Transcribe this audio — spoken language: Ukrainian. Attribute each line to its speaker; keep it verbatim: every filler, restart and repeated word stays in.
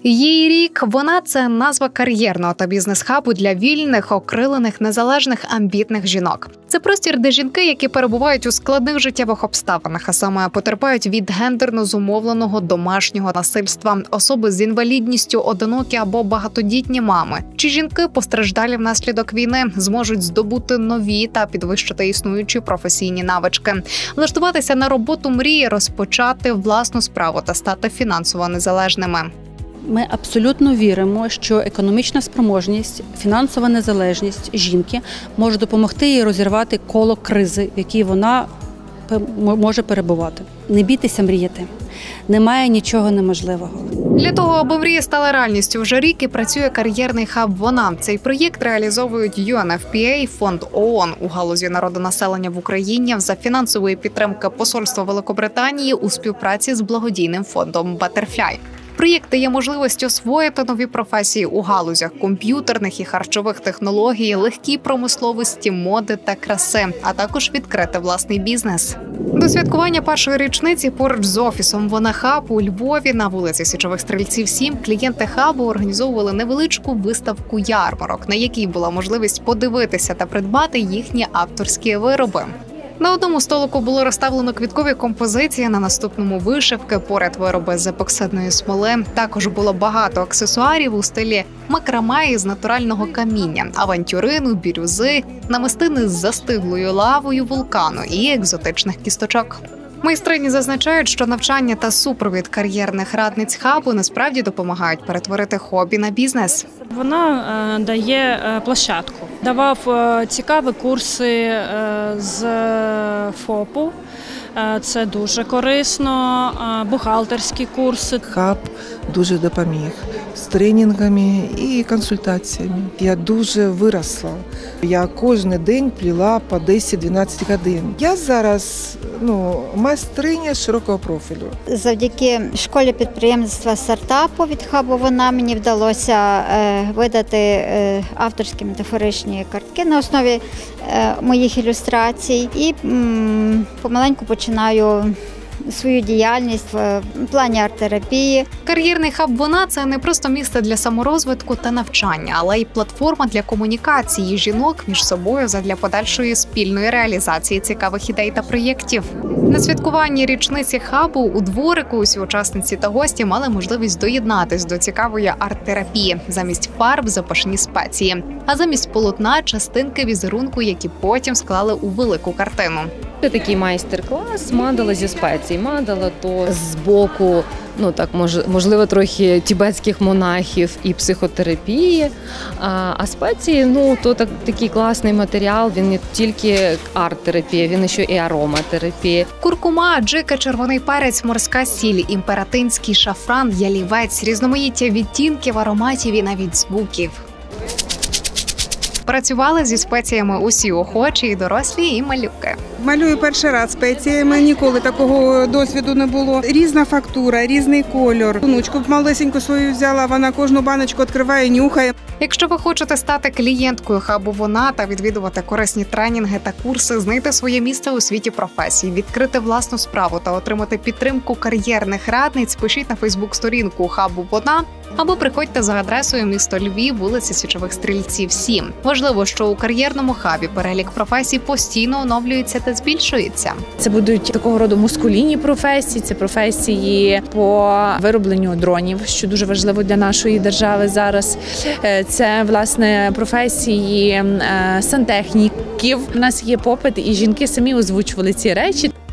Speaker 1: Її рік «Вона» – це назва кар'єрного та бізнес-хабу для вільних, окрилених, незалежних, амбітних жінок. Це простір, де жінки, які перебувають у складних життєвих обставинах, а саме потерпають від гендерно зумовленого домашнього насильства, особи з інвалідністю, одинокі або багатодітні мами, чи жінки, постраждалі внаслідок війни, зможуть здобути нові та підвищити існуючі професійні навички, влаштуватися на роботу мрії, розпочати власну справу та стати фінансово незалежними.
Speaker 2: Ми абсолютно віримо, що економічна спроможність, фінансова незалежність жінки може допомогти їй розірвати коло кризи, в якій вона може перебувати. Не бійтеся мріяти. Немає нічого неможливого.
Speaker 1: Для того, аби мрії стали реальністю вже рік, і працює кар'єрний хаб «Вона». Цей проєкт реалізовують ю ен еф пі ей, фонд ООН у галузі народонаселення в Україні за фінансової підтримки Посольства Великобританії у співпраці з благодійним фондом «Батерфляй». Проєкт дає можливість освоїти нові професії у галузях комп'ютерних і харчових технологій, легкій промисловості, моди та краси, а також відкрити власний бізнес. До святкування першої річниці поруч з офісом «Вона Хаб» у Львові на вулиці Січових Стрільців, сім клієнти хабу організовували невеличку виставку ярмарок, на якій була можливість подивитися та придбати їхні авторські вироби. На одному столику було розставлено квіткові композиції, на наступному вишивки, поряд вироби з епоксидної смоли. Також було багато аксесуарів у стилі макраме із натурального каміння, авантюрину, бірюзи, намистини з застиглою лавою вулкану і екзотичних кісточок. Майстрині зазначають, що навчання та супровід кар'єрних радниць хабу насправді допомагають перетворити хобі на бізнес.
Speaker 3: Вона е, дає е, площадку. Давав е, цікаві курси е, з ФОПу. Е, це дуже корисно. Е, бухгалтерські курси.
Speaker 4: Хаб дуже допоміг з тренінгами і консультаціями. Я дуже виросла. Я кожен день пліла по десять-дванадцять годин. Я зараз ну, майстриня широкого профілю.
Speaker 5: Завдяки школі підприємництва стартапу від хабу «Вона» мені вдалося е, видати е, авторські метафоричні картки на основі е, моїх ілюстрацій і м, помаленьку починаю свою діяльність в плані арт-терапії.
Speaker 1: Кар'єрний хаб «Вона» – це не просто місце для саморозвитку та навчання, але й платформа для комунікації жінок між собою задля подальшої спільної реалізації цікавих ідей та проєктів. На святкуванні річниці хабу у дворику усі учасниці та гості мали можливість доєднатись до цікавої арт-терапії. Замість фарб – запашні спеції, а замість полотна – частинки візерунку, які потім склали у велику картину.
Speaker 6: Це такий майстер-клас мандала зі спецій. Мандала то з боку, ну так, можливо, трохи тибетських монахів і психотерапії. А, а спеції, ну, то так, такий класний матеріал, він не тільки арт-терапія, він ще і ароматерапія.
Speaker 1: Куркума, аджика, червоний перець, морська сіль, імператинський шафран, ялівець, різноманіття відтінків, ароматів і навіть звуків. Працювали зі спеціями усі охочі, і дорослі, і малюки.
Speaker 7: Малюю перший раз спеціями, ніколи такого досвіду не було. Різна фактура, різний кольор. Внучку малесеньку свою взяла, вона кожну баночку відкриває, нюхає.
Speaker 1: Якщо ви хочете стати клієнткою хабу «Вона» та відвідувати корисні тренінги та курси, знайти своє місце у світі професій, відкрити власну справу та отримати підтримку кар'єрних радниць, пишіть на фейсбук-сторінку хабу «Вона» або приходьте за адресою місто Львів, вулиця Січових Стрільців, сім. Важливо, що у кар'єрному хабі перелік професій постійно оновлюється та збільшується.
Speaker 8: Це будуть такого роду мускулінні професії, це професії по виробленню дронів, що дуже важливо для нашої держави зараз. Це, власне, професії сантехніків. У нас є попит, і жінки самі озвучували ці речі.